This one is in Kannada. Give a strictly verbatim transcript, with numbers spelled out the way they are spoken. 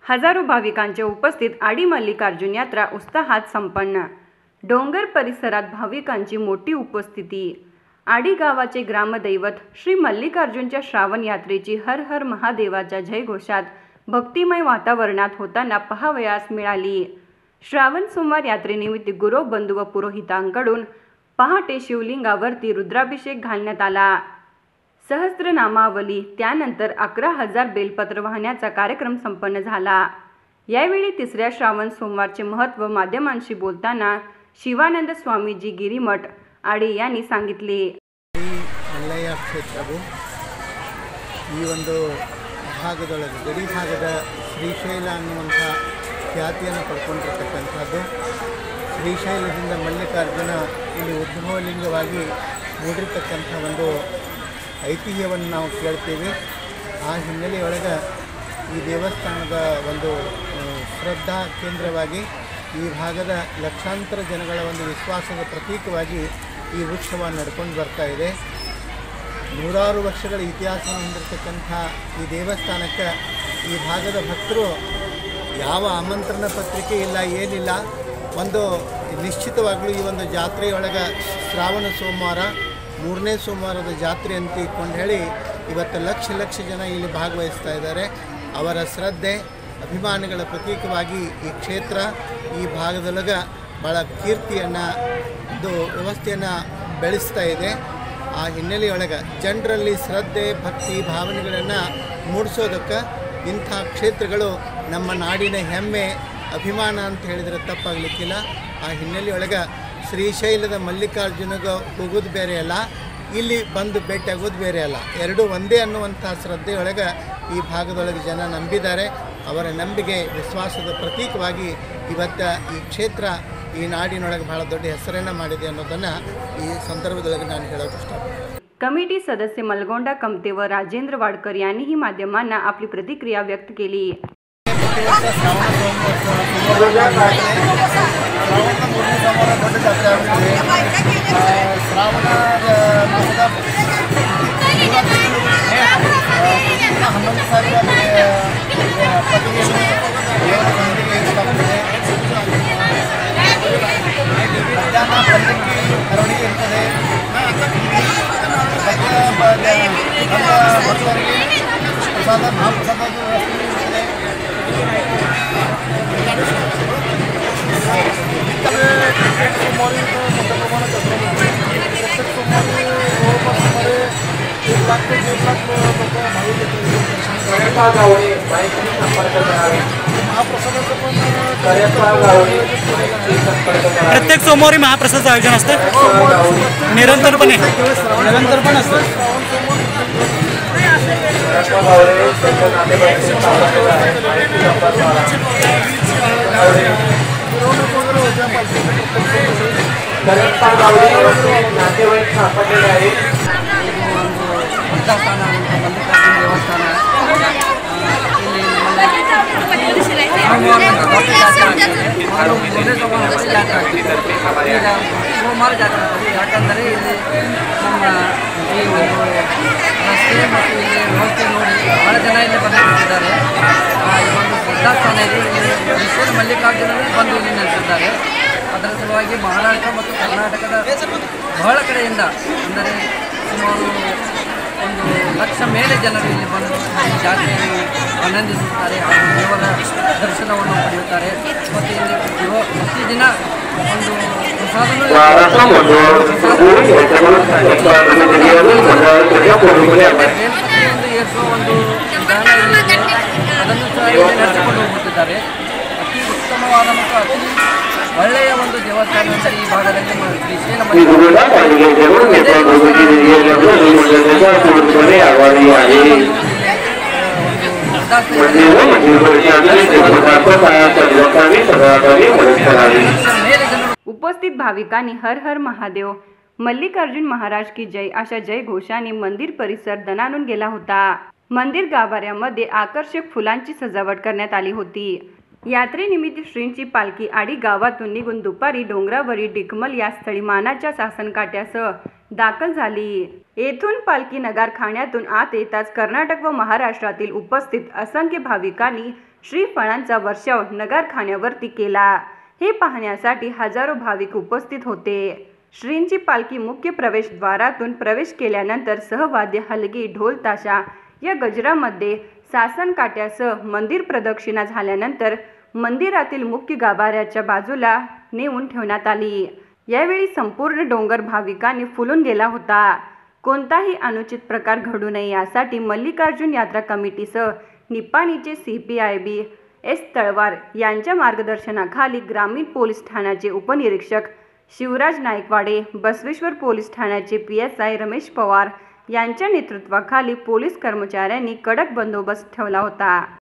हजारो भाविकांच्या उपस्थित आडी मल्लिकार्जुन यात्रा उत्साहात संपन्न। डोंगर परिसरात भाविकांची मोठी उपस्थिती। आडी गावाचे ग्रामदैवत श्री मल्लिकार्जुनच्या श्रावण यात्रेची हर हर महादेवाच्या जयघोषात भक्तिमय वातावरणात होताना पाहावयास मिळाली। श्रावण सोमवार यात्रेनिमित्त गुरव बंधू व पुरोहितांकडून पहाटे शिवलिंगावरती रुद्राभिषेक घालण्यात आला। सहस्त्रनामावली त्यानंतर अकरा हजार बेलपत्र वाहण्याचा कार्यक्रम संपन्न झाला। यावेळी तिसऱ्या श्रावण सोमवारचे महत्त्व माध्यमांशी बोलताना शिवानंद स्वामीजी गिरीमठ आडी यांनी सांगितले। ಮಲ್ಲಯ್ಯ ಕ್ಷೇತ್ರವು ಈ ಒಂದು ಭಾಗದೊಳಗೆ ಗಡಿ ಭಾಗದ ಶ್ರೀಶೈಲ ಅನ್ನುವಂಥ ಖ್ಯಾತಿಯನ್ನು ಪಡ್ಕೊಂಡಿರ್ತಕ್ಕಂಥದ್ದು। ಶ್ರೀಶೈಲದಿಂದ ಮಲ್ಲಿಕಾರ್ಜುನ ಇಲ್ಲಿ ಉದ್ಭವಲಿಂಗವಾಗಿ ಮೂಡಿರ್ತಕ್ಕಂಥ ಒಂದು ಐತಿಹ್ಯವನ್ನು ನಾವು ಕೇಳ್ತೀವಿ। ಆ ಹಿನ್ನೆಲೆಯೊಳಗೆ ಈ ದೇವಸ್ಥಾನದ ಒಂದು ಶ್ರದ್ಧಾ ಕೇಂದ್ರವಾಗಿ ಈ ಭಾಗದ ಲಕ್ಷಾಂತರ ಜನಗಳ ಒಂದು ವಿಶ್ವಾಸದ ಪ್ರತೀಕವಾಗಿ ಈ ಉತ್ಸವ ನಡ್ಕೊಂಡು ಬರ್ತಾ ಇದೆ। ನೂರಾರು ವರ್ಷಗಳ ಇತಿಹಾಸವನ್ನು ಹೊಂದಿರತಕ್ಕಂಥ ಈ ದೇವಸ್ಥಾನಕ್ಕೆ ಈ ಭಾಗದ ಭಕ್ತರು ಯಾವ ಆಮಂತ್ರಣ ಪತ್ರಿಕೆ ಇಲ್ಲ, ಏನಿಲ್ಲ, ಒಂದು ನಿಶ್ಚಿತವಾಗಲೂ ಈ ಒಂದು ಜಾತ್ರೆಯೊಳಗೆ ಶ್ರಾವಣ ಸೋಮವಾರ ಮೂರನೇ ಸೋಮವಾರದ ಜಾತ್ರೆ ಅಂತ ಇಟ್ಕೊಂಡು ಹೇಳಿ ಇವತ್ತು ಲಕ್ಷ ಲಕ್ಷ ಜನ ಇಲ್ಲಿ ಭಾಗವಹಿಸ್ತಾ ಇದ್ದಾರೆ। ಅವರ ಶ್ರದ್ಧೆ ಅಭಿಮಾನಿಗಳ ಪ್ರತೀಕವಾಗಿ ಈ ಕ್ಷೇತ್ರ ಈ ಭಾಗದೊಳಗೆ ಭಾಳ ಕೀರ್ತಿಯನ್ನು ಇದು ವ್ಯವಸ್ಥೆಯನ್ನು ಬೆಳೆಸ್ತಾ ಇದೆ। ಆ ಹಿನ್ನೆಲೆಯೊಳಗೆ ಜನರಲ್ಲಿ ಶ್ರದ್ಧೆ ಭಕ್ತಿ ಭಾವನೆಗಳನ್ನು ಮೂಡಿಸೋದಕ್ಕೆ ಇಂಥ ಕ್ಷೇತ್ರಗಳು ನಮ್ಮ ನಾಡಿನ ಹೆಮ್ಮೆ ಅಭಿಮಾನ ಅಂತ ಹೇಳಿದರೆ ತಪ್ಪಾಗಲಿಕ್ಕಿಲ್ಲ। ಆ ಹಿನ್ನೆಲೆಯೊಳಗೆ ಶ್ರೀಶೈಲದ ಮಲ್ಲಿಕಾರ್ಜುನಗೆ ಹೋಗೋದು ಬೇರೆ ಅಲ್ಲ, ಇಲ್ಲಿ ಬಂದು ಭೇಟಿಯಾಗೋದು ಬೇರೆ ಅಲ್ಲ, ಎರಡೂ ಒಂದೇ ಅನ್ನುವಂಥ ಶ್ರದ್ಧೆಯೊಳಗೆ ಈ ಭಾಗದೊಳಗೆ ಜನ ನಂಬಿದ್ದಾರೆ। ಅವರ ನಂಬಿಕೆ ವಿಶ್ವಾಸದ ಪ್ರತೀಕವಾಗಿ ಇವತ್ತು ಈ ಕ್ಷೇತ್ರ ಈ ನಾಡಿನೊಳಗೆ ಬಹಳ ದೊಡ್ಡ ಹೆಸರನ್ನು ಮಾಡಿದೆ ಅನ್ನೋದನ್ನು ಈ ಸಂದर्भादೊಳಗೆ ನಾನು ಹೇಳೋಕೆ ಇಷ್ಟಪಡ್ತೀನಿ। कमिटी सदस्य मलगोंडा कमते व राजेंद्र वाडकर यांनीही माध्यमांना आपली प्रतिक्रिया व्यक्त केली। प्रत्येक सोमवारी महाप्रसादाचं आयोजन असतं निरंतरपणे निरंतरपणे असतं। ಸೋಮವಾರ ಜಾತ್ರೆ ಆಗ್ತದೆ, ಯಾಕಂದರೆ ಇಲ್ಲಿ ನಮ್ಮ ಈ ಒಂದು ರಸ್ತೆ ಮತ್ತು ಇಲ್ಲಿ ವ್ಯವಸ್ಥೆ ನೋಡಿ ಬಹಳ ಜನ ಇಲ್ಲಿ ಬಂದಿದ್ದಾರೆ। ಈ ಒಂದು ಶ್ರದ್ಧಾಸ್ಥಾನ ಇದೆ, ಶ್ರೀ ಮಲ್ಲಿಕಾರ್ಜುನರೇ ಬಂದು ಇಲ್ಲಿ ನೆಲೆಸಿದ್ದಾರೆ। ಅದರ ಸಲುವಾಗಿ ಮಹಾರಾಷ್ಟ್ರ ಮತ್ತು ಕರ್ನಾಟಕದ ಬಹಳ ಕಡೆಯಿಂದ ಅಂದರೆ ಸುಮಾರು ಒಂದು ಲಕ್ಷ ಮೇಲೆ ಜನರು ಇಲ್ಲಿ ಬಂದು ಈ ಜಾತ್ರೆಯನ್ನು ಆನಂದಿಸುತ್ತಾರೆ, ಹಾಗೂ ದೇವರ ದರ್ಶನವನ್ನು ಪಡೆಯುತ್ತಾರೆ। ಮತ್ತು ಇಲ್ಲಿ ಪ್ರತಿದಿನ ಒಂದು ಪ್ರಸಾದನೂ ಒಂದು ಏರ್ಸುವ ಒಂದು ವಿಧಾನ ಇಲ್ಲಿದೆ, ಅದನ್ನು ಸಹ ಇಲ್ಲಿ ನಡೆಸಿಕೊಂಡು ಹೋಗುತ್ತಿದ್ದಾರೆ। ಅತಿ ಉತ್ತಮವಾದ ಮತ್ತು ಅತಿ ಒಳ್ಳೆಯ ಒಂದು ದೇವಸ್ಥಾನ ಅಂದರೆ ಈ ಭಾಗದಲ್ಲಿ ಶ್ರೀಶೈಲ उपस्थित भाविकांनी हर हर महादेव मल्लिकार्जुन महाराज की जय अशा जय घोषाने मंदिर परिसर दणाणून गेला होता। मंदिर गाभाऱ्यामध्ये आकर्षक फुलांची सजावट करण्यात आली होती। यात्रेनिमित्त श्रींची पालखी आडी गावातून निघून दुपारी डोंगरावरील डिकमल या स्थळी मानाच्या सासनकाठ्यासह दाखल झाली। येथून पालखी नगारखान्यातून आत येताच कर्नाटक व महाराष्ट्रातील उपस्थित असंख्य भाविकांनी श्रीफळांचा वर्षाव नगारखान्यावरती केला। हे पाहण्यासाठी हजारो भाविक उपस्थित होते। श्रींची पालखी मुख्य प्रवेशद्वारातून प्रवेश केल्यानंतर सहवाद्य हलगी ढोल ताशा या गजरामध्ये सासन काट्यासह मंदिर प्रदक्षिणा झाल्यानंतर मंदिरातील मुख्य गाभाऱ्याच्या बाजूला नेऊन ठेवण्यात आली। यावेळी संपूर्ण डोंगर भाविकांनी फुलून गेला होता। कोणताही अनुचित प्रकार घडू नये यासाठी मल्लिकार्जुन यात्रा कमिटीसह निपाणीचे C P I B S Talwar यांच्या मार्गदर्शनाखाली ग्रामीण पोलीस ठाण्याचे उपनिरीक्षक शिवराज नाईकवाडे, बसवेश्वर पोलीस ठाण्याचे P S I Ramesh Pawar यांच्या नेतृत्वाखाली पोलीस कर्मचाऱ्यांनी कडक बंदोबस्त ठेवला होता।